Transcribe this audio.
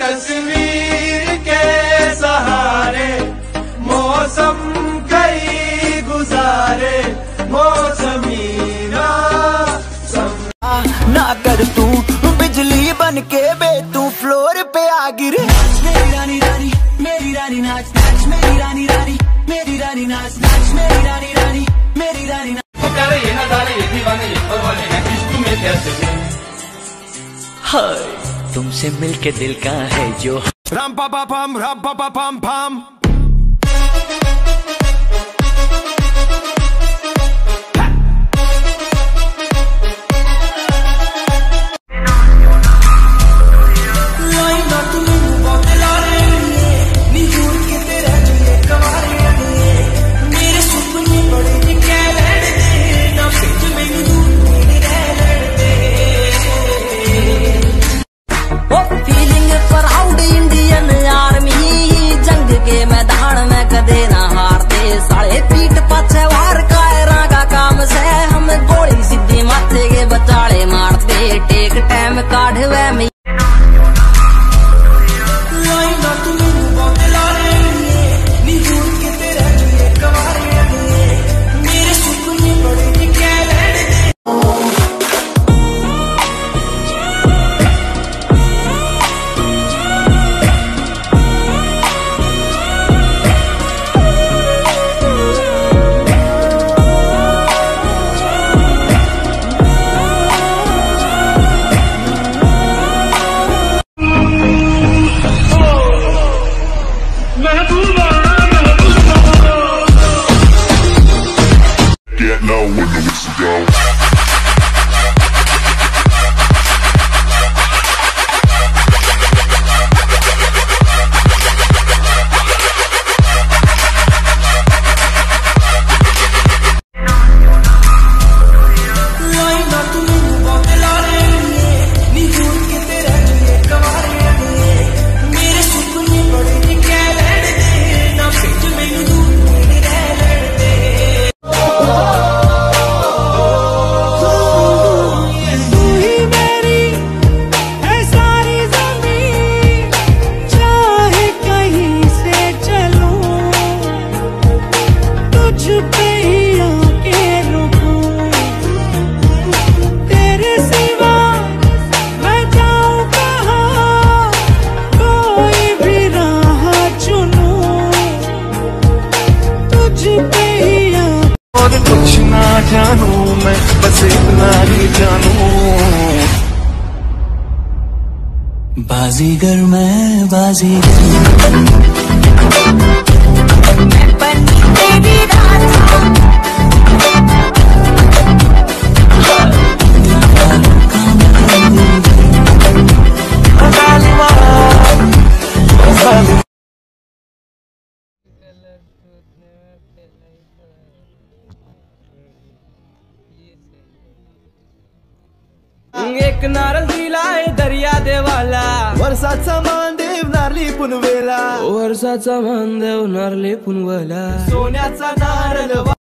तस्वीर के सहारे मौसम कई गुजारे मौसमी ना कर तू बिजली बन के बे तू फ्लोर पे आ गिरे। मेरी रानी रानी मेरी रानी नाच नाच मेरी रानी रानी मेरी रानी नाच नाच मेरी रानी रानी मेरी रानी हाय तुमसे मिलके दिल का है जो राम पा पा पम राम पा पा पम पम। काढ़वे में कुछ ना जानू मैं बस इतना ही जानू। बाजीगर मैं बाजीगर एक नारळ दिलाय दर्या देवाला वर्षाचा मानदेव नारली पुनवेला वर्षाचा मानदेव नारळे पुनवेला सोन्याचा नारळ